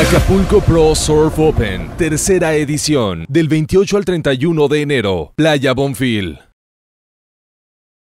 Acapulco Pro Surf Open, tercera edición, del 28 al 31 de enero, Playa Bonfil.